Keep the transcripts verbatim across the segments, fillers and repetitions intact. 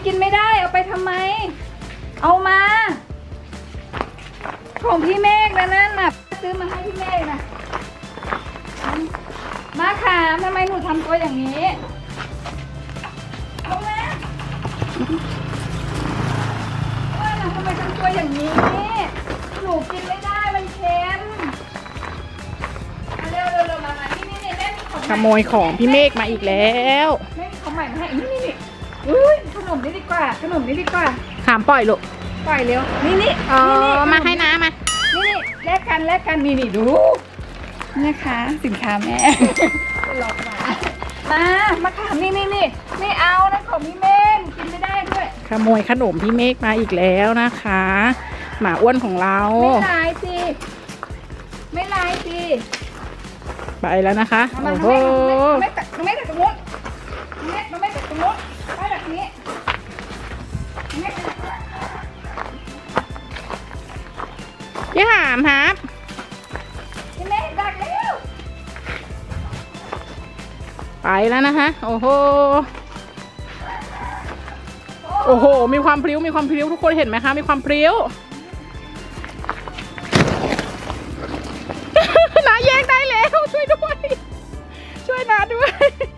กินไม่ได้เอาไปทำไมเอามาของพี่เมฆนะนั่นน่ะซื้อมาให้พี่เมฆนะมาขามทำไมหนูทำตัวอย่างนี้เอามาว่าน่ะทำไมทำตัวอย่างนี้หนูกินไม่ได้มันเค็มเร็วเร็วเร็วมามานี่นี่นี่แม่มีของขโมยของพี่เมฆมาอีกแล้วแม่มีของใหม่มาให้นี่นี่นี่อุ้ยขนมนี่ดีกว่าขนมนี่ดีกว่าขามปล่อยลูกปล่อยเร็วนี่นี่อ๋อมาให้น้ามานี่นี่แลกกันแลกกันนี่นี่ดูนะคะสินค้าแม่หลอกมามามาขามนี่นี่นี่ไม่เอานะของพี่เมฆกินไม่ได้ด้วยขโมยขนมพี่เมฆมาอีกแล้วนะคะหมาอ้วนของเราไม่ร้ายสิไม่ร้ายสิไปแล้วนะคะโอ้โหไม่ตัดไม่ตัดตรงนู้นไม่ไม่ตัดตรงนู้นไปแบบนี้พี่หามครับพี่เมฆดักแล้วไปแล้วนะคะโอ้โหโอ้โหมีความพลิ้วมีความพลิ้วทุกคนเห็นไหมคะมีความพลิ้วน้าแยกได้แล้วช่วยด้วยช่วยน้าด้วย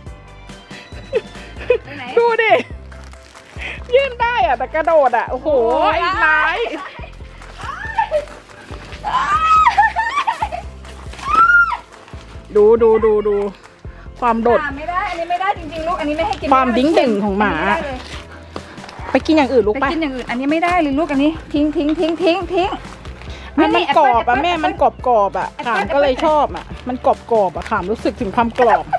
ดูดิยื่นได้อะแต่กระโดดอะโอ้โหไอ้ร้ายดูดูดูดูความโดดไม่ได้อันนี้ไม่ได้จริงๆลูกอันนี้ไม่ให้กินความดิ้งดึงของหมาไปกินอย่างอื่นลูกไปกินอย่างอื่นอันนี้ไม่ได้เลยลูกอันนี้ทิ้งทิ้งทิ้งทิ้งทิ้งมันมันกรอบอะแม่มันกรอบกรอบอะขามก็เลยชอบอะมันกรอบกรอบอะขามรู้สึกถึงความกรอบ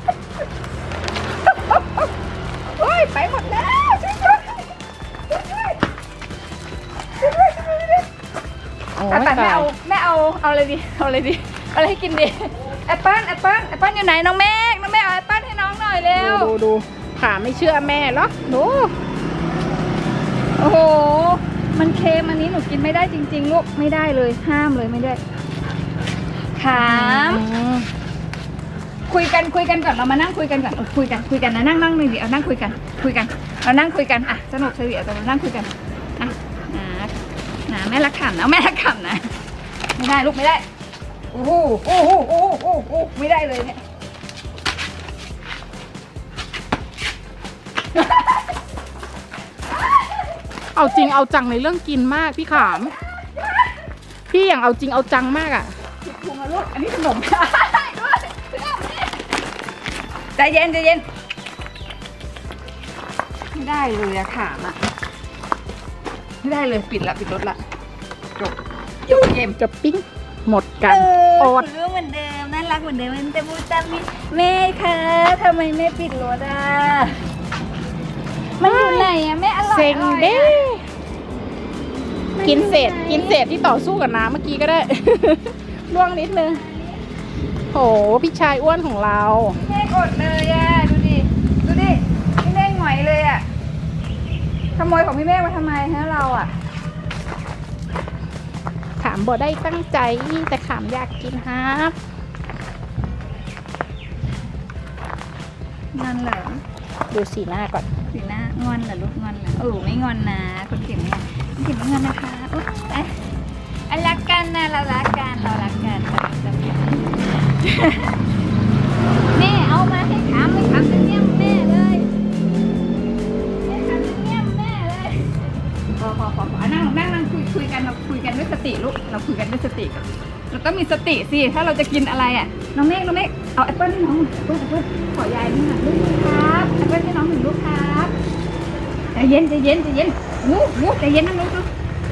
โอ้ยไปหมดแล้วช่วยด้วยช่วยด้วยช่วยด้วยแต่แม่เอาแม่เอาเอาอะไรดีเอาอะไรดีอะไรให้กินดีแอปเปิ้ลแอปเปิ้ลแอปเปิ้ลอยู่ไหนน้องเมฆน้องเมฆเอาแอปเปิ้ลให้น้องหน่อยเร็วดูดูขามไม่เชื่อแม่หรอกดูโอ้โหมันเค็มอันนี้หนูกินไม่ได้จริงๆลูกไม่ได้เลยห้ามเลยไม่ได้ขามคุยกันคุยกันก่อนเรามานั่งคุยกันก่อนคุยกันคุยกันนะนั่งนั่งหนึ่งเดี๋ยวนั่งคุยกันคุยกันเรานั่งคุยกันอ่ะสนุกเฉลี่ยแต่เรานั่งคุยกันอ่ะนะนะแม่รักขำนะแม่รักขำนะไม่ได้ลูกไม่ได้โอ้โหโอ้โหโอ้โหโอ้โหไม่ได้เลยเนี่ยเอาจริงเอาจังในเรื่องกินมากพี่ขามพี่อย่างเอาจริงเอาจังมากอ่ะถุงอะลูกอันนี้ขนมใจเย็นใจเย็นไม่ได้เลยอะขามอะไม่ได้เลยปิดละปิดรถละจบจบเกมจบปิ้งหมดกันโอ๊ตรู้เหมือนเดิมน่ารักเหมือนเดิมมันแต่บูตามิแม่คะทำไมแม่ปิดรถอะมันอยู่ไหนอะแม่อร่อยเซ็งเด้กินเศษกินเศษที่ต่อสู้กับน้ำเมื่อกี้ก็ได้ล่วงนิดนึงโหพี่ชายอ้วนของเราแม่กดเลยอะดูดิดูดิพี่แม่หงอยเลยอะขโมยของพี่แม่มาทำไมฮะเราอะขามบ่ได้ตั้งใจแต่ขามอยากกินครับนั่นแหละดูสีหน้าก่อนสีหน้างอนเหรอลูกงอนเหรอโอ้ไม่งอนนะคนเก่งเนี่ยคนเก่งไม่งอนนะคะโอ้ยอันรักกันนะเรารักกันเรารักกันเรารักกันแม่เอามาให้ขามให้ขามเป็นเงี้ยแม่เลยให้ขามเป็นเงี้ยแม่เลยพอพอพอนั่งนั่งนั่งคุยคุยกันเราคุยกันด้วยสติลูกเราคุยกันด้วยสติกันเราต้องมีสติสิถ้าเราจะกินอะไรอ่ะน้องเมฆน้องเมฆเอาแอปเปิ้ลให้น้องแอปเปิ้ลแอปเปิ้ลขอยายนี่หน่อยลูกครับแอปเปิ้ลให้น้องหนึ่งลูกครับใจเย็นใจเย็นใจเย็นงูงูใจเย็นนะลูกลูก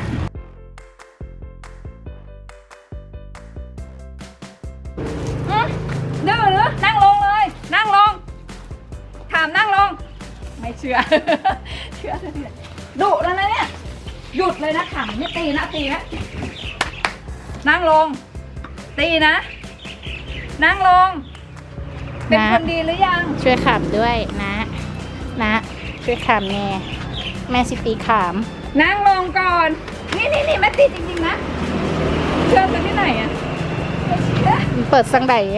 ดื้อหรือนั่งลงเลยนั่งลงถามนั่งลงไม่เชื่อเชื่อเลยดุแล้วนะเนี่ยหยุดเลยนะถามไม่ตีนะตีนะนั่งลงตีนะนั่งลงเป็นคนดีหรือยังช่วยขามด้วยนะนะช่วยขามแม่แม่สิตีขามนั่งลงก่อนนี่นี่นี่แม่ตีจริงๆนะเชื่อตัวที่ไหนอ่ะเปิดสังใด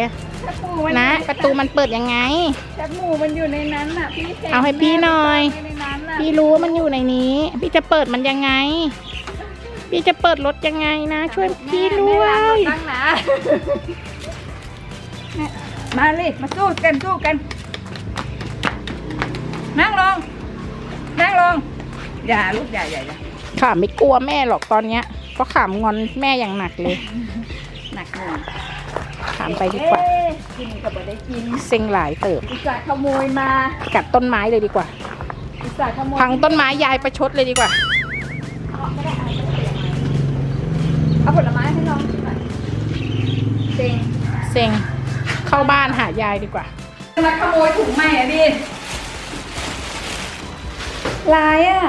นะประตูมันเปิดยังไงแคบหมูมันอยู่ในนั้นน่ะพี่เอาให้พี่หน่อยในนั้นน่ะพี่รู้ว่ามันอยู่ในนี้ พี่จะเปิดมันยังไง พี่จะเปิดรถยังไงนะ ช่วยพี่ด้วยตั้งนะมาเลยมาสู้กันสู้กันนั่งลงนั่งลงอย่าลูกอย่าอย่าอย่าขาไม่กลัวแม่หรอกตอนเนี้ยเพราะขามงอนแม่อย่างหนักเลยหนักหน่อยขามไปดีกว่าเอ๊ะกินกับบ่ได้กินเซ็งหลายเติบอุตส่าห์ขโมยมากัดต้นไม้เลยดีกว่าอุตส่าห์ขโมยพังต้นไม้ยายประชดเลยดีกว่าเอาผลไม้ให้น้องกินหน่อยเซ็งเซ็งเข้าบ้านหายายดีกว่ามาขโมยถุงใหม่อ่ะดิลายอ่ะ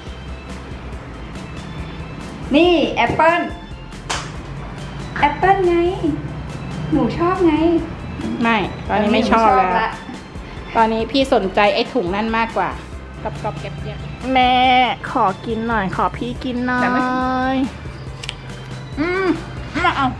นี่แอปเปิ้ลแอปเปิ้ลไงหนูชอบไงไม่ตอนนี้ไม่ชอบแล้วละตอนนี้พี่สนใจไอ้ถุงนั่นมากกว่ากับกับแก็บเยอะแม่ขอกินหน่อย ขอพี่กินหน่อยอืมมาเอา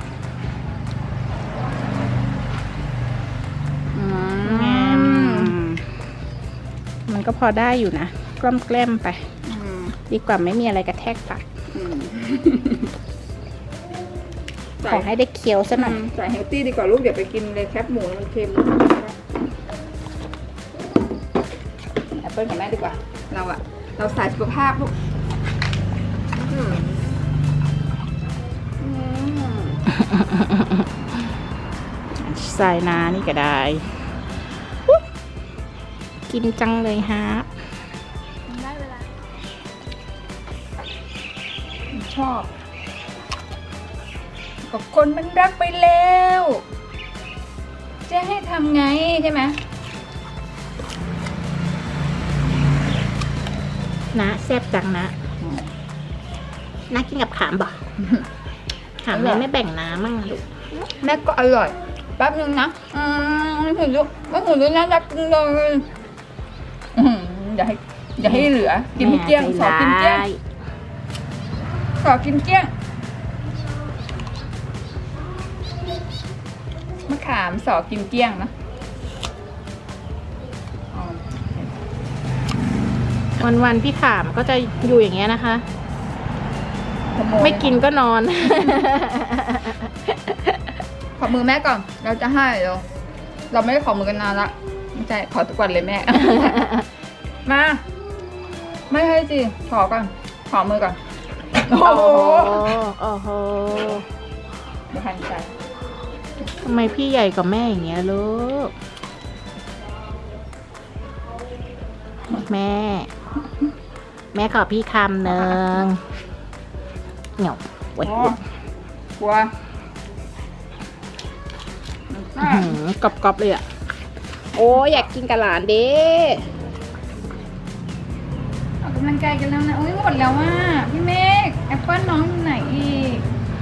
อืมมันก็พอได้อยู่นะกล้อมแกล้มไปอืมดีกว่าไม่มีอะไรกระแทกปากอืมขอให้ได้เคี้ยวซะหน่อยใส่เฮลตี้ดีกว่าลูกเดี๋ยวไปกินเลยแคปหมูมันเค็มแอปเปิ้ลกับแม่ดีกว่า เราอะเราสายสุขภาพลูกอืมอืมใส่นานี่ก็ได้อุ๊ยกินจังเลยฮะได้เวลาชอบก็คนมันรักไปแล้ว จะให้ทำไงใช่ไหมนะแซ่บจังนะน่ากินกับขามบ่ขามเลยไม่แบ่งน้ำมั่งลูกแม่ก็อร่อย แป๊บนึงนะ อืมไม่ถึงลูกไม่ถึงลูกน่ารักจังเลยอืมอย่าให้อย่าให้เหลือ กินไม่เกลี้ยงสอกินเกลี้ยงสอกินเกลี้ยงมะขามสอกินเกลี้ยงนะอ๋อวันวันๆพี่ขามก็จะอยู่อย่างเงี้ยนะคะขโยไม่กินก็นอนขอมือแม่ก่อน เราจะให้เราเราไม่ได้ขอมือกันนานละไม่ใช่ขอทุกวันเลยแม่ มา ไม่ให้สิขอก่อน ขอมือก่อน โอ้โอ้โหโหโอ้โหเดี๋ยวหันใจทำไมพี่ใหญ่กว่าแม่อย่างเงี้ยลูกแม่ แม่ขอพี่คำหนึ่งเหนียวโอ๊ยโอ้กลัวกรอบกรอบๆเลยอ่ะ โอ้ยอยากกินกับหลานเด้ออกกำลังกายกันแล้วนะโอ้ยหมดแล้วว่าพี่เมฆแอปเปิ้ลน้องอยู่ไหนอีก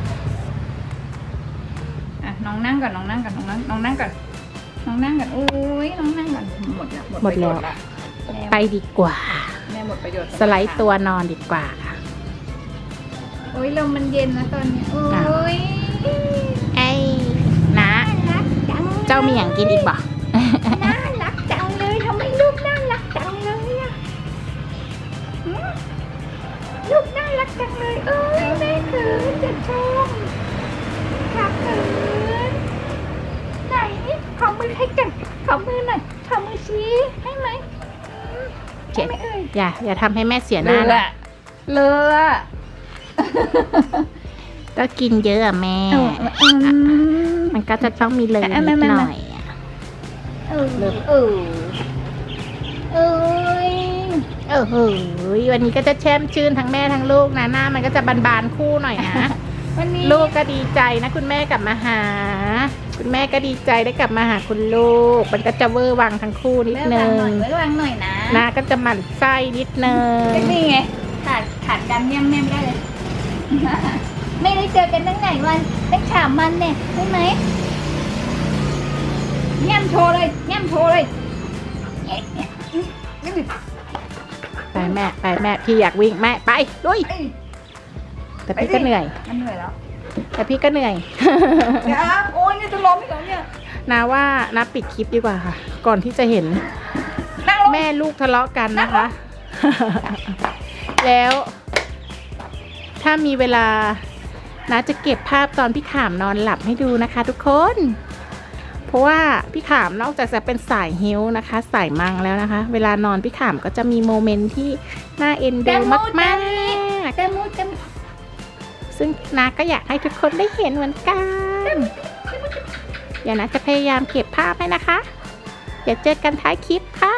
อ่ะน้องนั่งก่อนน้องนั่งก่อนน้องนั่งน้องนั่งก่อนน้องนั่งก่อนโอ้ยน้องนั่งก่อนหมดแล้วหมดประโยชน์ละไปดีกว่าแม่หมดประโยชน์สไลด์ตัวนอนดีกว่าค่ะโอ้ยลมมันเย็นนะตอนนี้โอ้ยไอ้นะรักจังเจ้ามีอย่างกินอีกบ่น่ารักจังเลยทำไมลูกน่ารักจังเลยอะหืมลูกน่ารักจังเลยเอ้ยแม่เขินจะชมครับเขินไหนขอมือให้กันขอมือหน่อยขอมือชี้ให้ไหมอืมให้ไหมเอ่ยอย่าอย่าทำให้แม่เสียหน้านะเลอะก็กินเยอะอะแม่เอออืมมันก็จะต้องมีเลยอ่ะนิดมาหมาน่อยอะเออเออเอ้ยเออเฮ้ยวันนี้ก็จะแช่มชื่นทั้งแม่ทั้งลูกนะหน้ามันก็จะบานๆคู่หน่อยนะวันนี้ลูกก็ดีใจนะคุณแม่กลับมาหา คุณแม่ก็ดีใจได้กลับมาหาคุณลูก มันก็จะเวอร์วังทั้งคู่นิดนึงไว้วางหน่อยนะหน้าก็จะหมั่นไส้นิดนึงก็นี่ไงขาดขาดกันเยี่ยมแม่ได้เลย ไม่ได้เจอกันตั้งไหนวันตั้งสามวันเนี่ยใช่ไหมแง้มโชว์เลยแง้มโชว์เลยแง่แง่นี่ไปแม่ไปแม่พี่อยากวิ่งแม่ไปลุยเอ้ยแต่พี่ก็เหนื่อยมันเหนื่อยแล้วแต่พี่ก็เหนื่อยเดี๋ยวโอ้ยเนี่ยจะล้มอีกแล้วเนี่ยนาว่านาปิดคลิปดีกว่าค่ะ ก่อนที่จะเห็นนั่งลงแม่ลูกทะเลาะกันนะคะแล้วถ้ามีเวลานะจะเก็บภาพตอนพี่ขามนอนหลับให้ดูนะคะทุกคนเพราะว่าพี่ขามนอกจากจะเป็นสายฮิ้วนะคะสายมังแล้วนะคะเวลานอนพี่ขามก็จะมีโมเมนต์ที่น่าเอ็นดูมากๆแก้มูดแก้มูดซึ่งนาก็อยากให้ทุกคนได้เห็นเหมือนกัน เดี๋ยวนะจะพยายามเก็บภาพให้นะคะ เดี๋ยวเจอกันท้ายคลิปค่ะ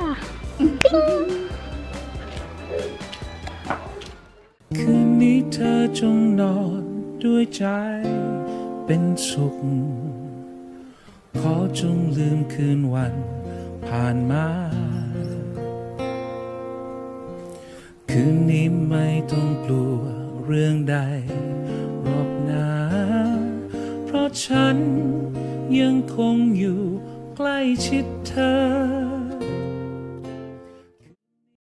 คืนนี้เธอจงนอนด้วยใจเป็นสุข ขอจงลืมคืนวันผ่านมา คืนนี้ไม่ต้องกลัวเรื่องใดหรอกนะเพราะฉันยังคงอยู่ใกล้ชิดเธอ